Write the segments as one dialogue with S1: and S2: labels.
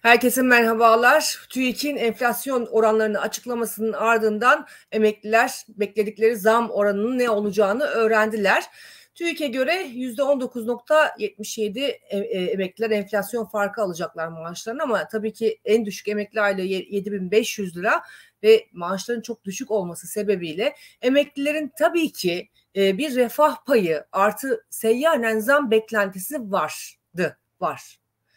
S1: Herkese merhabalar. TÜİK'in enflasyon oranlarını açıklamasının ardından emekliler bekledikleri zam oranının ne olacağını öğrendiler. TÜİK'e göre %19,77 emekliler enflasyon farkı alacaklar maaşlarını, ama tabii ki en düşük emekli aylığı 7.500 lira ve maaşların çok düşük olması sebebiyle emeklilerin tabii ki bir refah payı artı seyyanen zam beklentisi var.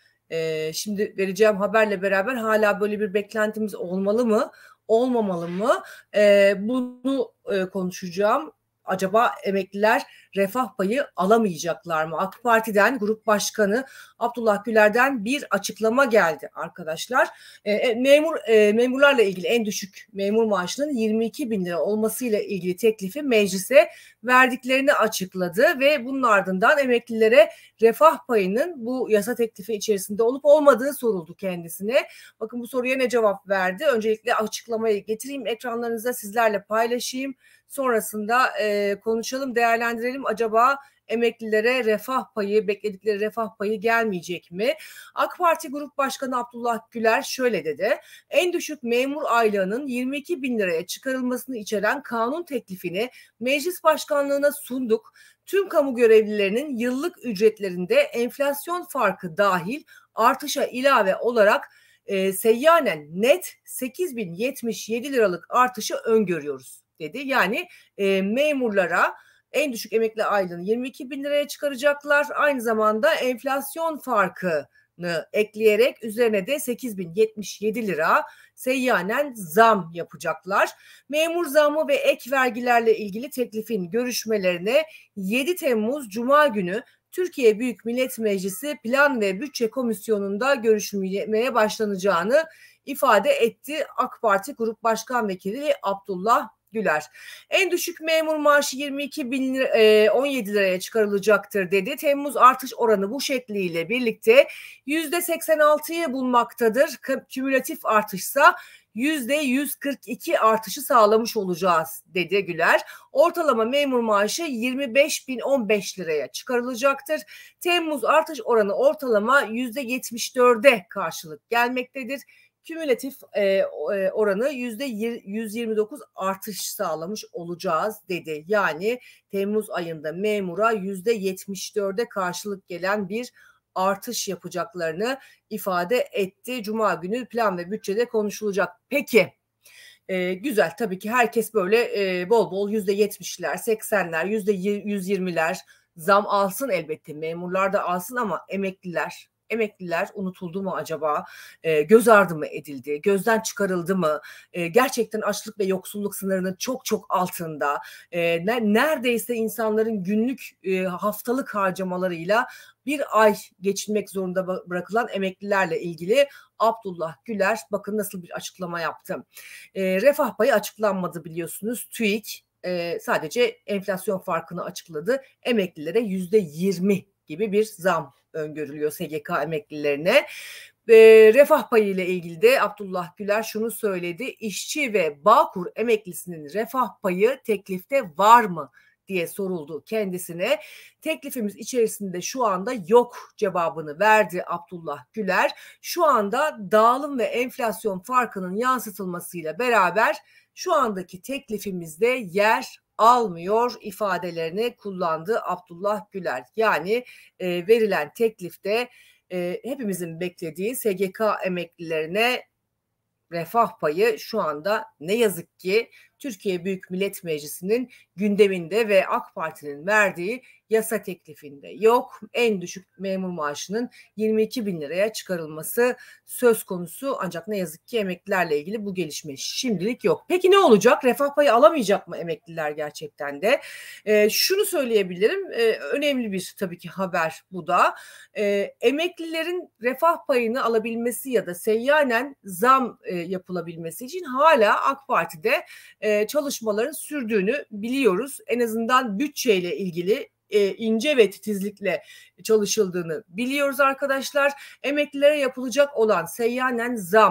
S1: Şimdi vereceğim haberle beraber hala böyle bir beklentimiz olmalı mı, olmamalı mı? Bunu konuşacağım. Acaba emekliler refah payı alamayacaklar mı? AK Parti'den Grup Başkanı Abdullah Güler'den bir açıklama geldi arkadaşlar. Memurlarla ilgili en düşük memur maaşının 22 bin lira olmasıyla ilgili teklifi meclise verdiklerini açıkladı ve bunun ardından emeklilere refah payının bu yasa teklifi içerisinde olup olmadığı soruldu kendisine. Bakın bu soruya ne cevap verdi? Öncelikle açıklamayı getireyim ekranlarınıza, sizlerle paylaşayım. Sonrasında konuşalım, değerlendirelim. Acaba emeklilere refah payı, bekledikleri refah payı gelmeyecek mi? AK Parti Grup Başkanı Abdullah Güler şöyle dedi. En düşük memur aylığının 22 bin liraya çıkarılmasını içeren kanun teklifini meclis başkanlığına sunduk. Tüm kamu görevlilerinin yıllık ücretlerinde enflasyon farkı dahil artışa ilave olarak seyyanen net 8.077 liralık artışı öngörüyoruz dedi. Yani memurlara en düşük emekli aylığını 22 bin liraya çıkaracaklar. Aynı zamanda enflasyon farkını ekleyerek üzerine de 8.077 lira seyyanen zam yapacaklar. Memur zammı ve ek vergilerle ilgili teklifin görüşmelerine 7 Temmuz Cuma günü Türkiye Büyük Millet Meclisi Plan ve Bütçe Komisyonu'nda görüşmeye başlanacağını ifade etti AK Parti Grup Başkan Vekili Abdullah Güler. En düşük memur maaşı 22 bin 17 liraya çıkarılacaktır dedi. Temmuz artış oranı bu şekliyle birlikte %86'yı bulmaktadır. Kümülatif artışsa %142 artışı sağlamış olacağız dedi Güler. Ortalama memur maaşı 25.015 liraya çıkarılacaktır. Temmuz artış oranı ortalama %74'e karşılık gelmektedir. Kümülatif oranı %129 artış sağlamış olacağız dedi. Yani Temmuz ayında memura %74'e karşılık gelen bir artış yapacaklarını ifade etti. Cuma günü plan ve bütçede konuşulacak. Peki güzel, tabii ki herkes böyle bol bol %70'ler, 80'ler, %120'ler zam alsın elbette. Memurlar da alsın ama emekliler unutuldu mu acaba? Göz ardı mı edildi? Gözden çıkarıldı mı? Gerçekten açlık ve yoksulluk sınırının çok çok altında. Neredeyse insanların günlük haftalık harcamalarıyla bir ay geçinmek zorunda bırakılan emeklilerle ilgili Abdullah Güler bakın nasıl bir açıklama yaptı. Refah payı açıklanmadı biliyorsunuz. TÜİK sadece enflasyon farkını açıkladı. Emeklilere %20 gibi bir zam öngörülüyor SGK emeklilerine. Refah payı ile ilgili de Abdullah Güler şunu söyledi. İşçi ve Bağkur emeklisinin refah payı teklifte var mı diye soruldu kendisine. Teklifimiz içerisinde şu anda yok cevabını verdi Abdullah Güler. Şu anda dağılım ve enflasyon farkının yansıtılmasıyla beraber şu andaki teklifimizde yer almıyor ifadelerini kullandı Abdullah Güler. Yani verilen teklifte hepimizin beklediği SGK emeklilerine refah payı şu anda ne yazık ki Türkiye Büyük Millet Meclisi'nin gündeminde ve AK Parti'nin verdiği yasa teklifinde yok. En düşük memur maaşının 22 bin liraya çıkarılması söz konusu, ancak ne yazık ki emeklilerle ilgili bu gelişme şimdilik yok. Peki ne olacak? Refah payı alamayacak mı emekliler gerçekten de? Şunu söyleyebilirim, önemli bir tabii ki haber bu da. Emeklilerin refah payını alabilmesi ya da seyyanen zam yapılabilmesi için hala AK Parti'de çalışmaların sürdüğünü biliyoruz. En azından bütçeyle ilgili ince ve titizlikle çalışıldığını biliyoruz arkadaşlar. Emeklilere yapılacak olan seyyanen zam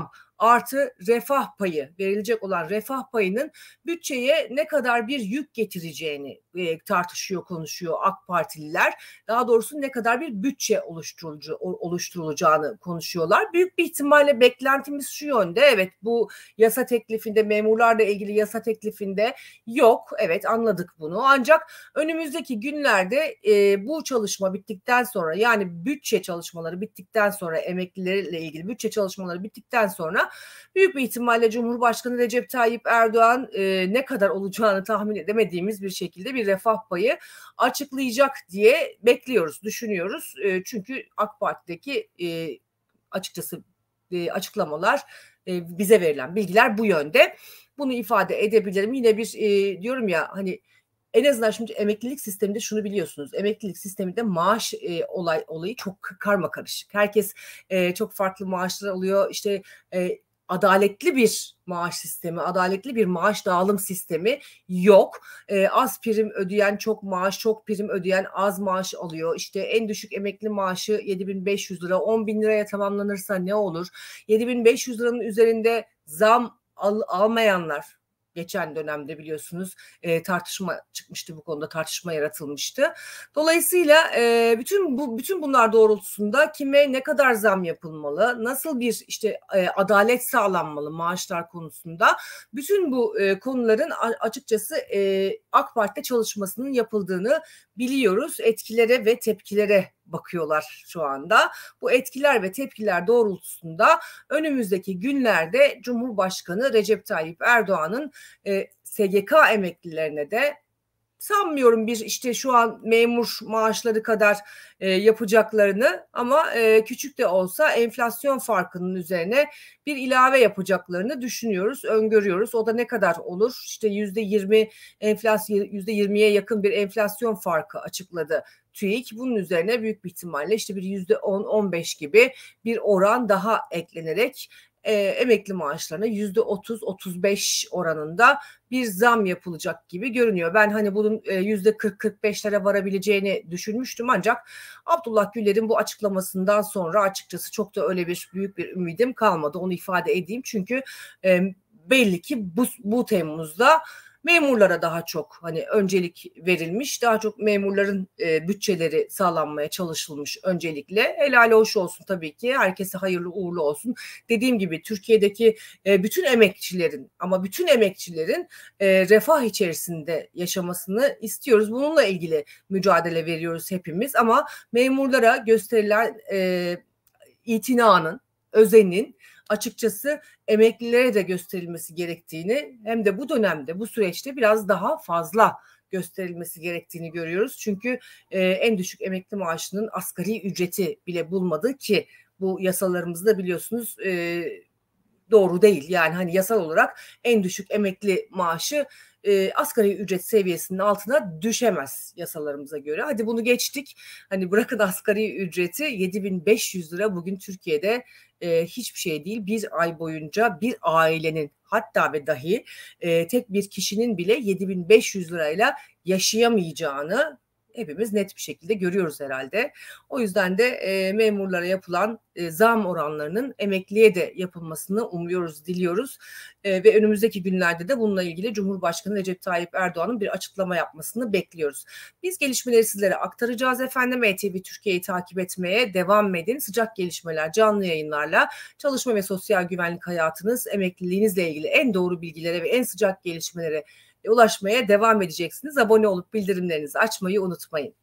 S1: artı refah payı, verilecek olan refah payının bütçeye ne kadar bir yük getireceğini tartışıyor, konuşuyor AK Partililer. Daha doğrusu ne kadar bir bütçe oluşturulacağını konuşuyorlar. Büyük bir ihtimalle beklentimiz şu yönde. Evet, bu yasa teklifinde, memurlarla ilgili yasa teklifinde yok. Evet, anladık bunu. Ancak önümüzdeki günlerde bu çalışma bittikten sonra, yani bütçe çalışmaları bittikten sonra, emeklilerle ilgili bütçe çalışmaları bittikten sonra büyük bir ihtimalle Cumhurbaşkanı Recep Tayyip Erdoğan ne kadar olacağını tahmin edemediğimiz bir şekilde bir refah payı açıklayacak diye bekliyoruz, düşünüyoruz. Çünkü AK Parti'deki açıkçası açıklamalar, bize verilen bilgiler bu yönde. Bunu ifade edebilirim. Yine bir diyorum ya, hani en azından şimdi emeklilik sisteminde şunu biliyorsunuz. Emeklilik sisteminde maaş olayı çok karmakarışık. Herkes çok farklı maaşlar alıyor. İşte adaletli bir maaş sistemi, adaletli bir maaş dağılım sistemi yok. Az prim ödeyen çok maaş, çok prim ödeyen az maaş alıyor. İşte en düşük emekli maaşı 7.500 lira, 10.000 liraya tamamlanırsa ne olur? 7.500 liranın üzerinde zam almayanlar, geçen dönemde biliyorsunuz tartışma çıkmıştı, bu konuda tartışma yaratılmıştı. Dolayısıyla bütün bunlar doğrultusunda kime ne kadar zam yapılmalı, nasıl bir işte adalet sağlanmalı maaşlar konusunda, bütün bu konuların açıkçası AK Parti'de çalışmasının yapıldığını biliyoruz. Etkilere ve tepkilere bakıyorlar şu anda. Bu etkiler ve tepkiler doğrultusunda önümüzdeki günlerde Cumhurbaşkanı Recep Tayyip Erdoğan'ın SGK emeklilerine de, sanmıyorum bir işte şu an memur maaşları kadar yapacaklarını, ama küçük de olsa enflasyon farkının üzerine bir ilave yapacaklarını düşünüyoruz, öngörüyoruz. O da ne kadar olur? İşte %20 enflasyon, %20'ye yakın bir enflasyon farkı açıkladı TÜİK. Bunun üzerine büyük bir ihtimalle işte bir %10-15 gibi bir oran daha eklenerek emekli maaşlarına %30-35 oranında bir zam yapılacak gibi görünüyor. Ben hani bunun %40-45'lere varabileceğini düşünmüştüm, ancak Abdullah Gül'lerin bu açıklamasından sonra açıkçası çok da öyle bir büyük bir ümidim kalmadı. Onu ifade edeyim, çünkü belli ki bu Temmuz'da memurlara daha çok hani öncelik verilmiş, daha çok memurların bütçeleri sağlanmaya çalışılmış öncelikle. Helal hoş olsun tabii ki, herkese hayırlı uğurlu olsun. Dediğim gibi Türkiye'deki bütün emekçilerin, ama bütün emekçilerin refah içerisinde yaşamasını istiyoruz. Bununla ilgili mücadele veriyoruz hepimiz, ama memurlara gösterilen itinanın, özenin açıkçası emeklilere de gösterilmesi gerektiğini, hem de bu dönemde, bu süreçte biraz daha fazla gösterilmesi gerektiğini görüyoruz. Çünkü en düşük emekli maaşının asgari ücreti bile bulmadı ki, bu yasalarımızda biliyorsunuz doğru değil. Yani hani yasal olarak en düşük emekli maaşı asgari ücret seviyesinin altına düşemez yasalarımıza göre. Hadi bunu geçtik. Hani bırakın asgari ücreti, 7.500 lira bugün Türkiye'de hiçbir şey değil. Bir ay boyunca bir ailenin, hatta ve dahi tek bir kişinin bile 7.500 lirayla yaşayamayacağını hepimiz net bir şekilde görüyoruz herhalde. O yüzden de memurlara yapılan zam oranlarının emekliye de yapılmasını umuyoruz, diliyoruz. Ve önümüzdeki günlerde de bununla ilgili Cumhurbaşkanı Recep Tayyip Erdoğan'ın bir açıklama yapmasını bekliyoruz. Biz gelişmeleri sizlere aktaracağız efendim. ETV Türkiye'yi takip etmeye devam edin. Sıcak gelişmeler, canlı yayınlarla çalışma ve sosyal güvenlik hayatınız, emekliliğinizle ilgili en doğru bilgilere ve en sıcak gelişmelere ulaşmaya devam edeceksiniz. Abone olup bildirimlerinizi açmayı unutmayın.